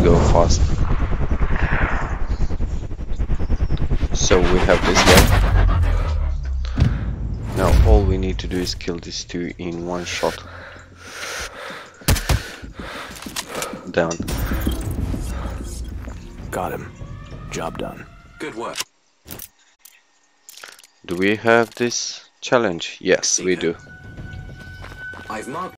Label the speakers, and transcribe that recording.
Speaker 1: go fast. So we have this guy. Now all we need to do is kill these two in one shot. Down.
Speaker 2: Got him. Job done.
Speaker 3: Good work.
Speaker 1: Do we have this challenge? Yes, we do.
Speaker 3: I've marked